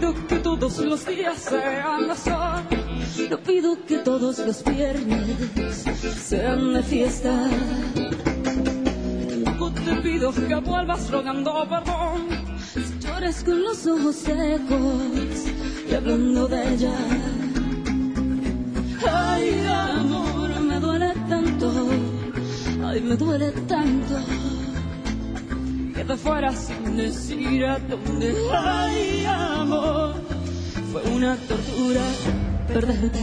pido que todos los días sean de sol. No pido que todos los viernes sean de fiesta. Tampoco te pido que vuelvas rogando perdón si llores con los ojos secos y hablando de ella. Ay, amor, me duele tanto. Ay, me duele tanto que te fueras sin decir a dónde. Ay, amor, fue una tortura perderte.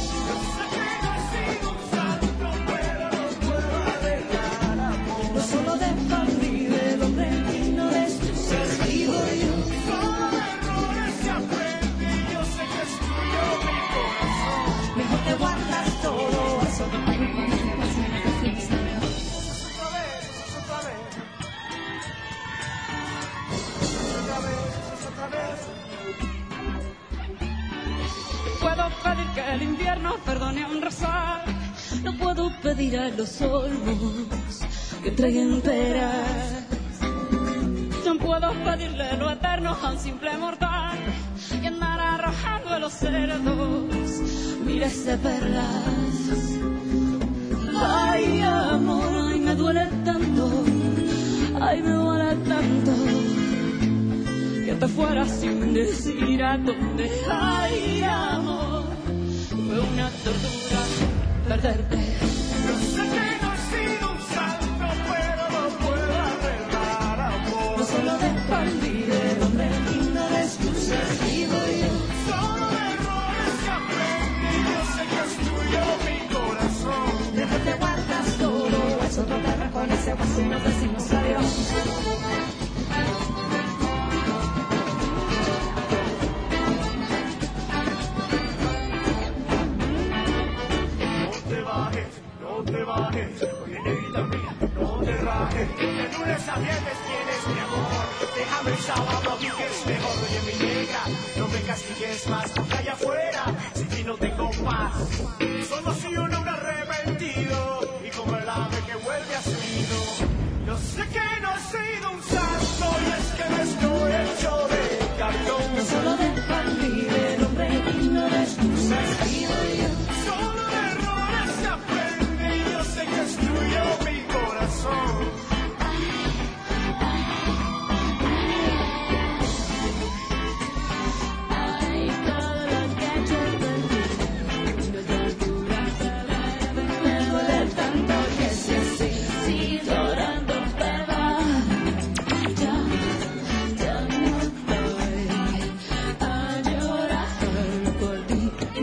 No solo de partir del hombre digno de excusas vivo yo. Solo de errores se aprende y yo sé que es tuyo mi corazón. Mejor te guardas todo eso. Puedo pedir que el invierno perdone un rosal. No puedo pedir a los olmos que entreguen peras. No puedo pedirle lo eterno a un simple mortal y andar arrojando a los cerdos miles de perlas. Ay, amor, ay, me duele tanto. Ay, me duele tanto que te fueras sin decir a dónde. Ay, amor, fue una tortura perderte. Yo sé que no he sido un santo, pero no puedo arreglar amor. No solo de partir el hombre digno de excusas vivo yo. Solo de errores se aprende y yo sé que es tuyo mi corazón. Mejor te guardas todo eso, no te rajones, se así nos decimos adiós. No te bajes, oye negrita mía, no te rajes. De lunes a viernes tienes mi amor. Déjame el sábado a mí que es mejor. Oye mi negra, no me castigues más. Porque allá afuera, sin ti no tengo paz. Solo si uno un arrepentido y como el ave que vuelve a su nido. Yo sé que no he sido un santo y es que me estoy hecho de cartón. No solo de partir el hombre digno de excusas vivo yo. Solo de errores se aprende y yo sé que es tuyo mi corazón. Ay, todo lo que yo perdí, una tortura me duele tanto que si así, si llorando te vas, ya no voy a llorar por ti.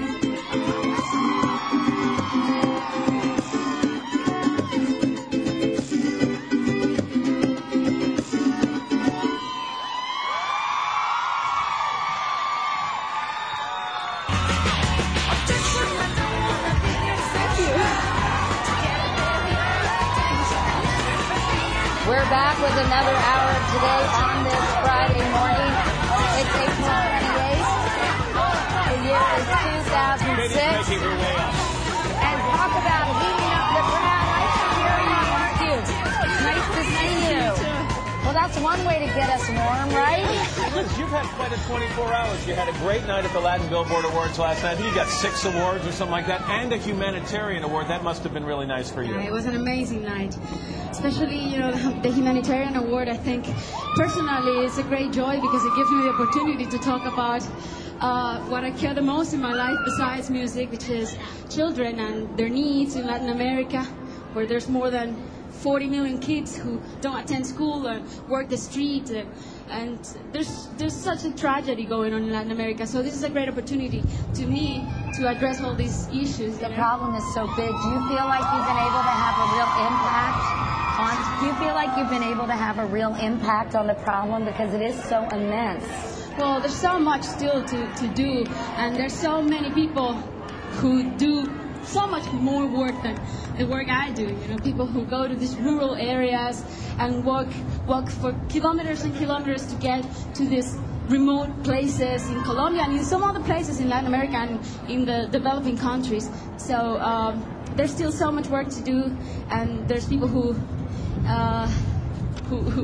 We're back with another hour of Today on this Friday morning. It's April 28th. The year is 2006. And talk about heating up the crowd. Nice to hear you. Nice to see you. Well, that's one way to get us warm, right? Liz, you've had quite a 24 hours. You had a great night at the Latin Billboard Awards last night. I think you got 6 awards or something like that, and a humanitarian award. That must have been really nice for you. Yeah, it was an amazing night. Especially, you know, the humanitarian award, I think, personally, is a great joy because it gives me the opportunity to talk about what I care the most in my life besides music, which is children and their needs in Latin America, where there's more than 40 million kids who don't attend school or work the street. And there's such a tragedy going on in Latin America. So this is a great opportunity to me to address all these issues. The problem is so big. Do you feel like you've been able to have a real impact do you feel like you've been able to have a real impact on the problem because it is so immense? Well, there's so much still to do, and there's so many people who do so much more work than the work I do. You know, people who go to these rural areas and walk for kilometers and kilometers to get to these remote places in Colombia and in some other places in Latin America and in the developing countries. So there's still so much work to do, and there's people who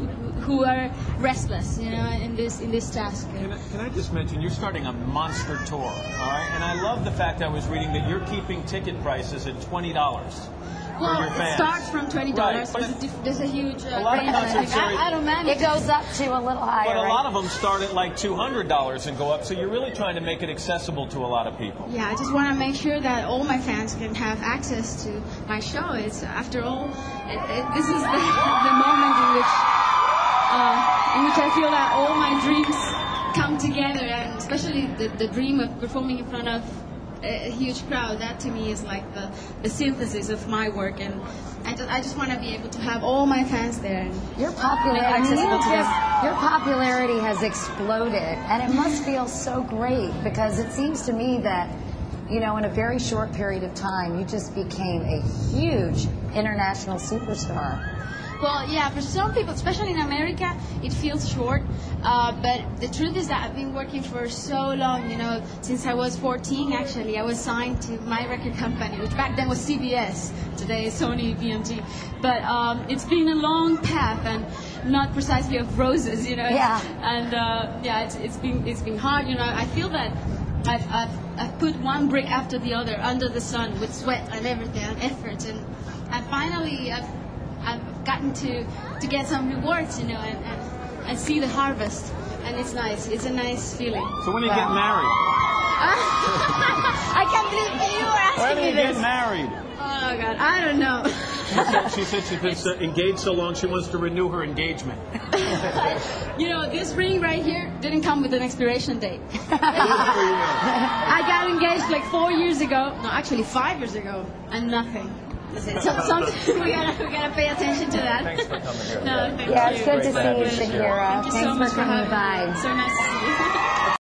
who are restless, you know, in this task. Can I just mention, you're starting a monster tour, all right? And I love the fact I was reading that you're keeping ticket prices at $20 for your Well, fans. it starts from $20. Right, There's a huge a lot of range. concerts I don't manage. It goes up to a little higher. But a right? lot of them start at like $200 and go up, so you're really trying to make it accessible to a lot of people. Yeah, I just want to make sure that all my fans can have access to my show. It's, after all, this is the moment in which I feel that all my dreams come together, and especially the dream of performing in front of a huge crowd. That to me is like the synthesis of my work, and I just want to be able to have all my fans there. And Your popularity, I mean, accessible to them. your popularity has exploded, and it must feel so great because it seems to me that, you know, in a very short period of time, you just became a huge international superstar. Well, yeah, for some people, especially in America, it feels short. But the truth is that I've been working for so long, you know, since I was 14, actually. I was signed to my record company, which back then was CBS. Today is Sony BMG. But it's been a long path, and not precisely of roses, you know. Yeah. And yeah, it's been hard, you know. I feel that I've put one brick after the other under the sun with sweat and everything and effort, and finally I've gotten to get some rewards, you know, and see the harvest, and it's nice. It's a nice feeling. So when do you get married? I can't believe you were asking When do me you this. get married? Oh God, I don't know. She said she's been engaged so long she wants to renew her engagement. You know, this ring right here didn't come with an expiration date. I got engaged like 4 years ago. No, actually 5 years ago, and nothing. So something we gotta pay attention to that. Thanks for coming here. No, thank Yeah, you. it's good to see you, Thank you. Shakira. Thank you so Thanks much for for coming having me. by. So nice to see you.